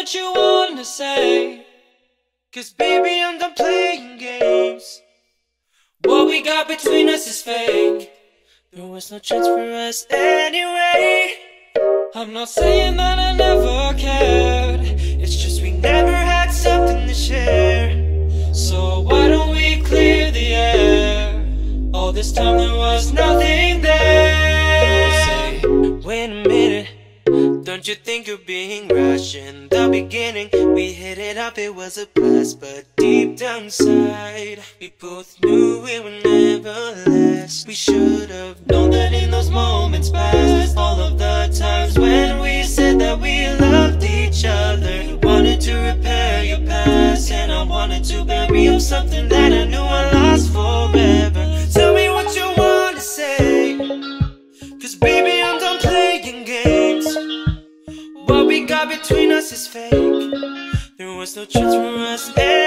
what you wanna say, 'cause baby, I'm done playing games. What we got between us is fake. There was no chance for us anyway. I'm not saying that I never cared, it's just we never had something to share. So why don't we clear the air? All this time there was nothing there. Say, wait a minute, don't you think you're being rash? In the beginning, we hit it up, it was a blast. But deep down inside, we both knew it would never last. We should have known that in those moments past, all of the times when we said that we loved each other. You wanted to repair your past, and I wanted to bury up something that I knew I lost forever. Tell me what you wanna say, 'cause baby, I'm done playing games. What we got between us is fake. There was no chance for us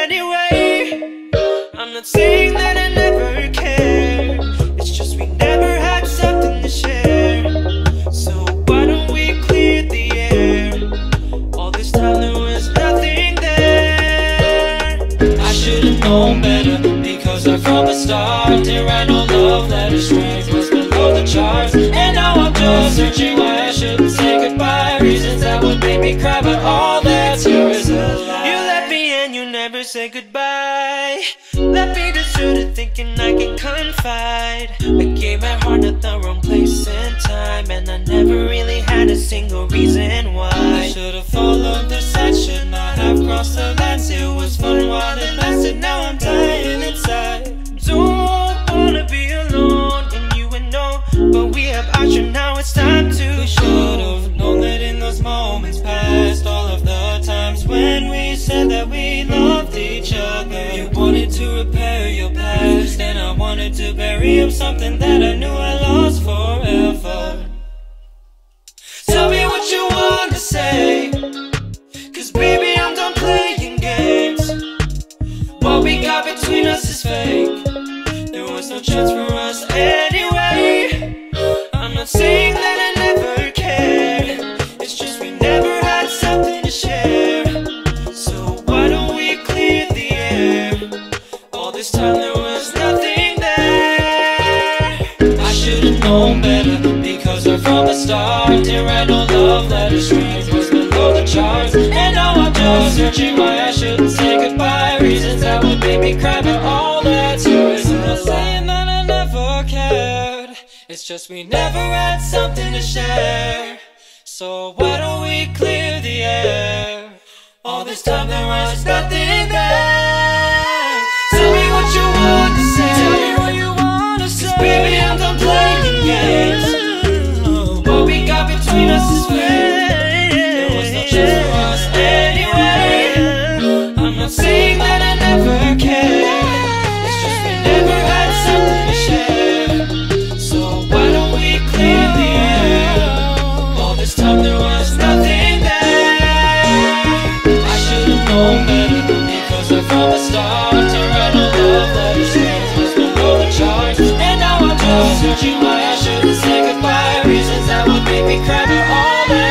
anyway. I'm not saying that I never cared, it's just we never had something to share. So why don't we clear the air? All this time there was nothing there. I should've known better, because right from the start there ain't no love letter. Strength was below the charts, and now I'm just searching why I shouldn't say goodbye. Reasons that would make me cry, but all that's here is a lie. You left me and you never said goodbye. Left me deserted, thinking I can confide. I gave my heart at the wrong place and time, and I never really had a single reason why. I should've followed the signs, should not have crossed the lines. It was fun while it lasted, now I'm dying inside. Don't wanna be alone, and you would know, but we have option, now it's time to. We should've known that in those moments past, all of the times when we said that we loved each other. You wanted to repair your past, and I wanted to bury up something that I knew I lost forever. Tell me what you wanna say, 'cause baby, I'm done playing games. What we got between us is fake. There was no chance for us anyway. I'm not saying that I never cared, it's just we never had something to share. So why don't we clear the air? All this time there was nothing there. I should've known better, because right from the start there ain't no love letter. Strength was below the charts, and now I'm just searching why I shouldn't say goodbye. Reasons that would make me cry, but all that's yours. I'm not saying that I never cared, it's just we never had something to share. So why don't we clear the air? All this time there was nothing there. Tell me what you wanna say, tell me what you wanna say, 'cause baby, I'm done playing games. What we got between us is fake. There was no chance for us anyway. I'm not saying that I never cared, it's just we never had something to share. So why don't we clear the air? All this time there was nothing there. I should've known better, because right from the start there ain't no love letter. Strength was below the charts, and now I'm just searching why I shouldn't say goodbye. Reasons that would make me cry, but all that